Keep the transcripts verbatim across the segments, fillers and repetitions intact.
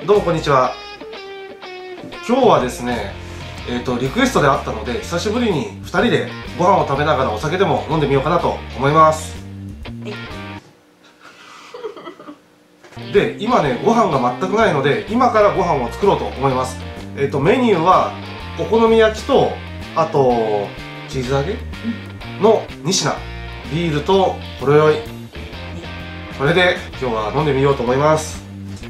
どうもこんにちは。今日はですね、えっとリクエストであったので久しぶりにふたりでご飯を食べながらお酒でも飲んでみようかなと思います。で、今ねご飯が全くないので今からご飯を作ろうと思います。えっとメニューはお好み焼きとあとチーズ揚げのに品、ビールとほろ酔い、これで今日は飲んでみようと思います。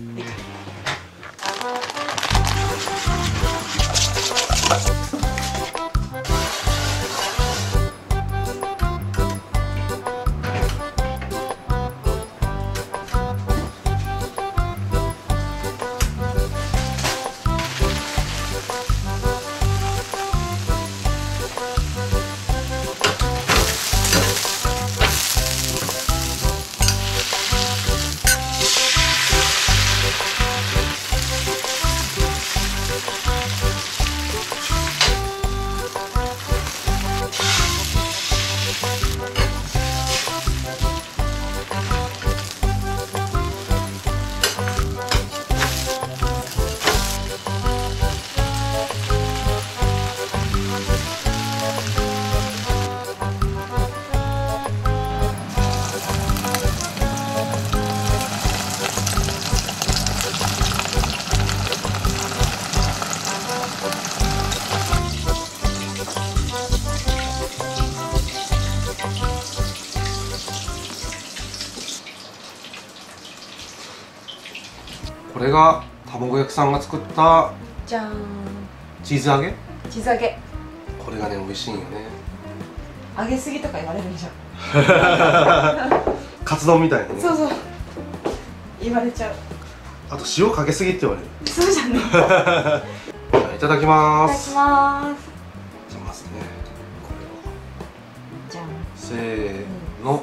これが卵焼きさんが作ったじゃーん、 チーズ揚げ。 チーズ揚げ。 これがね美味しいんよね。 揚げすぎとか言われるんじゃん。 カツ丼みたいなね。 そうそう、言われちゃう。 あと塩かけすぎって言われる。 そうじゃね。 じゃあいただきまいただきす。 ます。 じゃあまずねこれをじゃん。 せーの、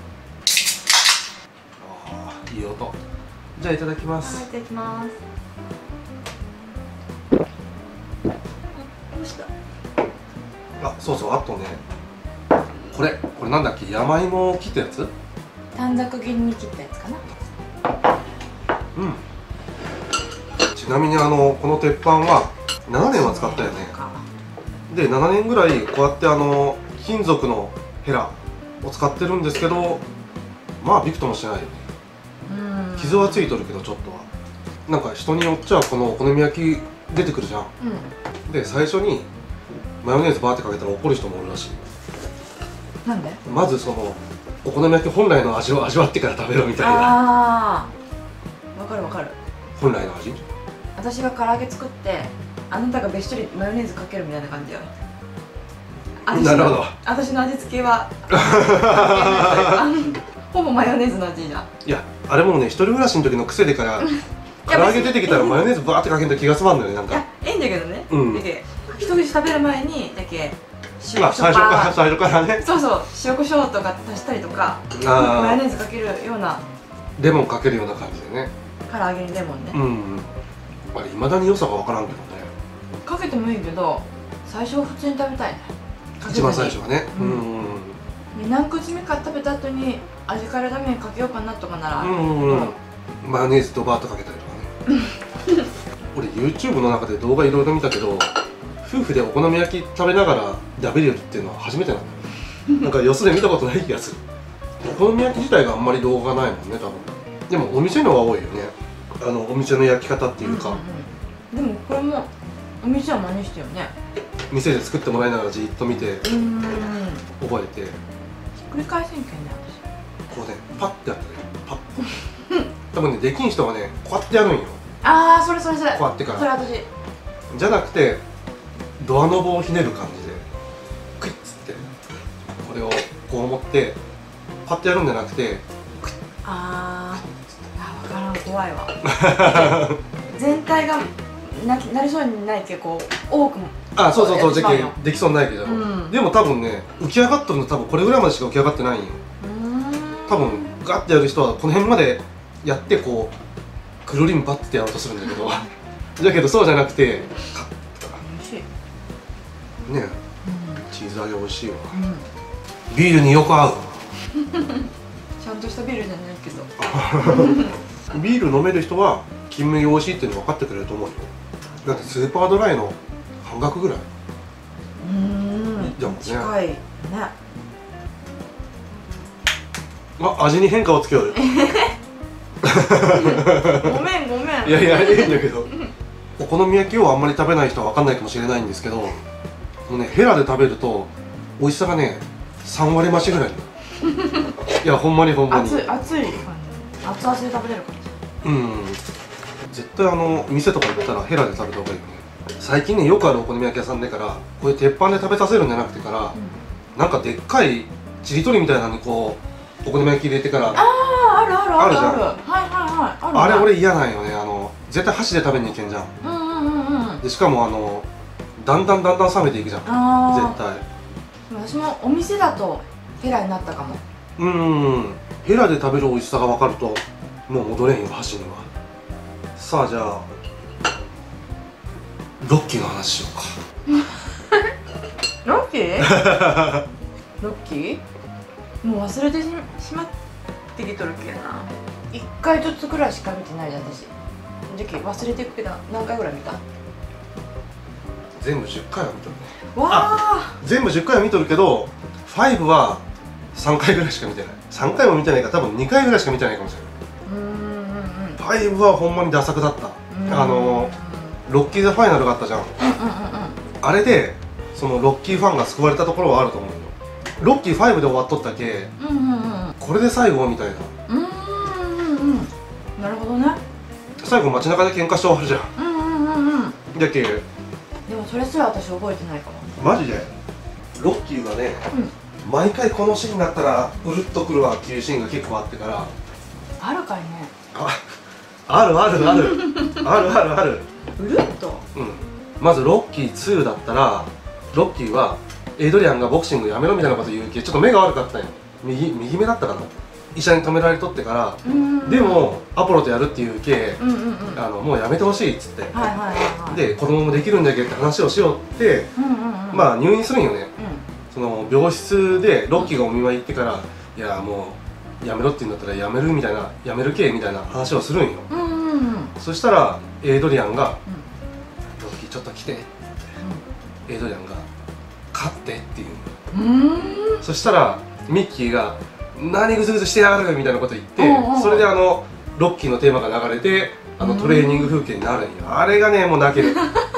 あーいい音。じゃあいただきまはい、 す。 いただきます。どうした？ あ、そうそう、あとねこれこれなんだっけ、山芋を切ったやつ。 短冊切りに切ったやつかな。 うん。ちなみにあのこの鉄板はななねんは使ったよね。でななねんぐらいこうやってあの金属のヘラを使ってるんですけど、まあびくともしないよね。傷はついとるけどちょっとはなんか人によっちゃこのお好み焼き出てくるじゃん、うん、で最初にマヨネーズバーってかけたら怒る人もおるらしい。 なんで？ まずそのお好み焼き本来の味を味わってから食べろみたいな。 ああ、わかるわかる。 本来の味。 私が唐揚げ作ってあなたがべっしょりマヨネーズかけるみたいな感じだよ。 なるほど。 私の味付けはほぼマヨネーズの味じゃん。 いや、あれもね一人暮らしの時の癖でから唐揚げ出てきたらマヨネーズバーってかけんと気が済まんのよね、なんか。 いや、いいんだけどね。 うん。 だけ一口食べる前にだけ塩まあ最初から最初からね。 そうそう、塩コショウとか足したりとかマヨネーズかけるような、 レモンかけるような感じでね。 唐揚げにレモンね。 うん。あれ未だに良さが分からんけどね。 かけてもいいけど最初は普通に食べたいね。 一番最初はね。 ううん。 で何口目か食べた後に味変えるためにかけようかなとかなら、 うん、マヨネーズとバーッとかけたりとかね。俺 YouTube の中で動画いろいろ見たけど、夫婦でお好み焼き食べながら食べれるっていうのは初めてなの。なんかよそで見たことない気がする。お好み焼き自体があんまり動画ないもんね、多分。でもお店のは多いよね、あのお店の焼き方っていうか。 うんうん、でもこれもお店は真似してよね。 店で作ってもらいながらじっと見てうん覚えて、 ひっくり返せんけんねこうねパッてやったね、パッ多分ねできん人はねこうやってやるんよ。 私。ああ、それそれそれ、 こうやってからそれ私じゃなくてドアノブをひねる感じでクイッつってこれをこう持ってパッてやるんじゃなくてクイッ。 あーあ、分からん、怖いわ。全体がななりそうにないけどこう多くも。 あ、そうそうそう、できやってしまうのできそうにないけど、うん、でも多分ね浮き上がってるの多分これぐらいまでしか浮き上がってないんよ。多分ガッてやる人はこの辺までやってこうくるりんぱってやろうとするんだけどだけどそうじゃなくてカッとか美味しいね、 うん、 チーズ揚げ美味しいわ、 うん、 ビールによく合う。 ちゃんとしたビールじゃないけどビール飲める人は金麦美味しいっていうの分かってくれると思うよ。だってスーパードライの半額ぐらい。 うーん、 じゃあもうね近いね。 あ、味に変化をつけようよ。 ごめんごめん。 いやいや、いいんだけどお好み焼きをあんまり食べない人は分かんないかもしれないんですけど、もうね、ヘラで食べると美味しさがねさん割増しぐらいになる。いや、ほんまにほんまに熱い熱い感じ、熱々で食べれる感じ。 うん、絶対あの店とか行ったらヘラで食べた方がいいよね。最近ね、よくあるお好み焼き屋さんだから、こういう鉄板で食べさせるんじゃなくてから、うん、なんかでっかいちりとりみたいなのにこうお好み焼き入れてから、 ああ、あるあるあるある、はいはいはい、 ある、あれ俺嫌なんよね。あの絶対箸で食べに行けんじゃん。 うんうんうんうん。 でしかもあのだんだんだんだん冷めていくじゃん、絶対。 私もお店だとヘラになったかも。 うん、ヘラで食べる美味しさが分かるともう戻れんよ、箸には。さあ、じゃあロッキーの話しようか。 ロッキーロッキーもう忘れてしまってきとるけな。いっかいずつくらいしか見てないじゃん、私。じゃけ忘れていくけど、何回ぐらい見た？ 全部じゅっかいは見とるね。 わあ、 全部じゅっかいは見とるけど、ごはさんかいぐらいしか見てない。さんかいも見てないから多分にかいぐらいしか見てないかもしれない。うんうんうん。ごはほんまにダ作だった。あのロッキーザファイナルがあったじゃん。あれでそのロッキーファンが救われたところはあると思うよ。ロッキーごで終わっとったけ、うんうんうん、これで最後みたいな。 うんうんうん。なるほどね。 最後街中で喧嘩して終わるじゃん。うんうんうんうん。だけでもそれすら私覚えてないかも。 マジでロッキーがね、うん、毎回このシーンになったらうるっとくるわっていうシーンが結構あってから。 あるかいね。 あ、あるあるあるあるあるある。 うるっと、 うん、まずロッキーにだったら、ロッキーはエイドリアンがボクシングやめろみたいなこと言うけ、ちょっと目が悪かったんよ。右右目だったかな、医者に止められとってから。でもアポロとやるっていうけ、あのもうやめてほしいっつって、で子供もできるんだけどって話をしようって、まあ入院するんよね、うん、その病室でロッキーがお見舞い行ってから、いやもうやめろって言うんだったらやめるみたいな、やめるけみたいな話をするんよ。そしたらエイドリアンが「ロッキーちょっと来て」ってエイドリアンが「勝って」っていう。そしたらミッキーが「何グズグズしてやがる」みたいなこと言って、それであのロッキーのテーマが流れて、あのトレーニング風景になるんよ。あれがね、もう泣ける。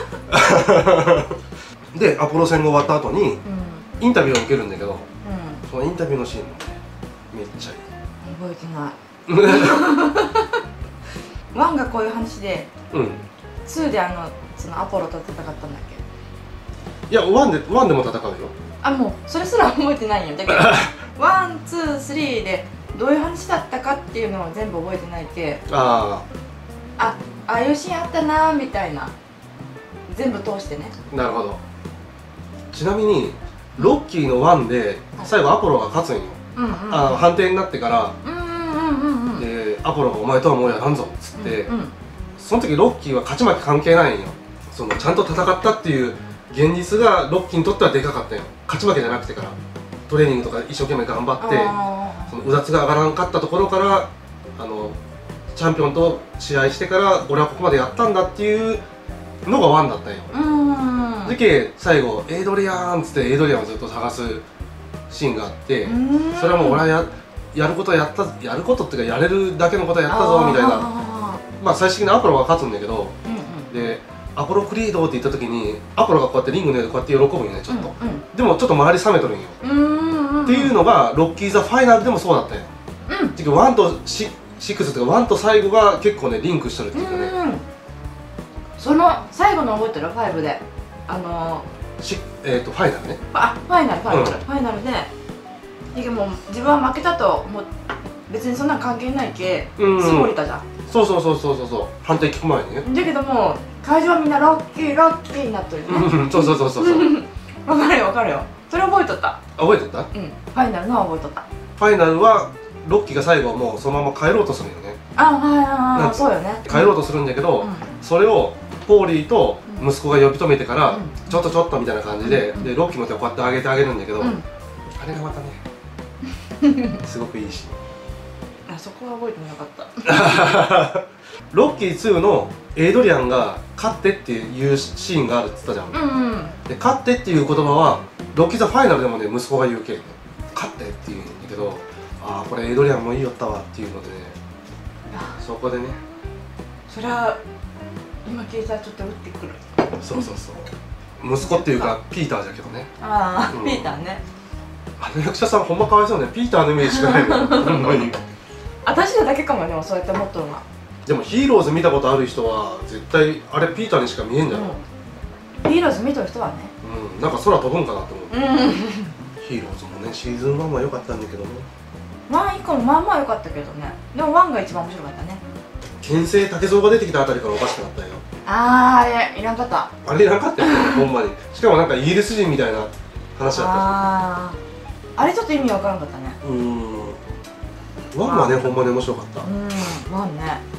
でアポロ戦が終わった後にインタビューを受けるんだけど、そのインタビューのシーンもねめっちゃいい。 覚えてない。ワンがこういう話で、うん、ツーであのそのアポロと戦ったんだっけ。いや、ワンでワンでも戦うよ。 あ、もうそれすら覚えてないよ。だけどワン、ツー、スリーでどういう話だったかっていうのは全部覚えてないけ。ああ、あ、ああいうシーンあったなみたいな、全部通してね。 なるほど。ちなみにロッキーのワンで最後アポロが勝つんよ。あの判定になってから、でアポロが「お前とはもうやらんぞ」っつって、うんうん、その時ロッキーは勝ち負け関係ないんよ。そのちゃんと戦ったっていう現実がロッキーにとってはでかかったよ。勝ち負けじゃなくてから、トレーニングとか一生懸命頑張って、そのうだつが上がらんかったところから、あのチャンピオンと試合してから俺はここまでやったんだっていうのがワンだったんよ。でけ最後エイドリアンっつってエイドリアンをずっと探すシーンがあって、それはもう俺はややることはやった、やることっていうかやれるだけのことはやったぞみたいな。まあ最終的にアポロが勝つんだけど、うんうん、でアポロクリードって言った時にアポロがこうやってリングの上でこうやって喜ぶんよね、ちょっと、うんうん、でもちょっと周り冷めとるんよ。っていうのがロッキーザファイナルでもそうだったよ。うん、ワンとシックスとかワンと最後が結構ねリンクしとるっていうかね。うん、 その最後の覚えてる？ファイブであのー、しえっ、ー、とファイナルね。 あ、ファイナルファイナル、うん、ファイナルででも自分は負けたともう別にそんな関係ないけ、すぐ降りたじゃん。 そうそうそうそうそうそう、判定聞く前にね。 だけども会場はみんなロッキーロッキーになっとるね。 そうそうそうそうそう。 わかるよわかるよ。それ覚えとった。 覚えとった？うん、 ファイナルのは覚えとった。 ファイナルはロッキーが最後もうそのまま帰ろうとするよね。 あ、はいはいはい、そうよね。 帰ろうとするんだけど、それをポーリーと息子が呼び止めてからちょっとちょっとみたいな感じで、でロッキーの手をこうやって上げてあげるんだけど、あれがまたねすごくいいし。 ああそこは覚えてなかったロッキーツーのエイドリアンが勝ってっていうシーンがあるって言ったじゃん、 うんうん、 で勝ってっていう言葉はロッキーザファイナルでもね息子が言うけんね、勝ってって言うんだけど、ああこれエイドリアンもいいよったわっていうのでね、そこでね、 それは今聞いたらちょっと打ってくる。 そうそうそう、息子っていうかピーターじゃけどね。 ああ、 うん、 ピーターね。 あの役者さんほんまかわいそうね、ピーターのイメージしかないのほんまに。 私らだけかもね、そうやって思っとるのが。 でもヒーローズ見たことある人は絶対あれピーターにしか見えんじゃろ、 うん、ヒーローズ見とる人はね、 うん、なんか空飛ぶんかなって思う、 うん、 ヒーローズもねシーズンワンは良かったんだけどね、 ワン以降もまあまあ良かったけどね、でもワンが一番面白かったね。 剣聖竹蔵が出てきたあたりからおかしくなったよ。 あー、あれいらんかった、 あれいらんかったよねほんまに。しかもなんかイギリス人みたいな話だったし、 あー、あれちょっと意味わからんかったね。 うん、ワンはねほんまに面白かった。 うん、ワンね。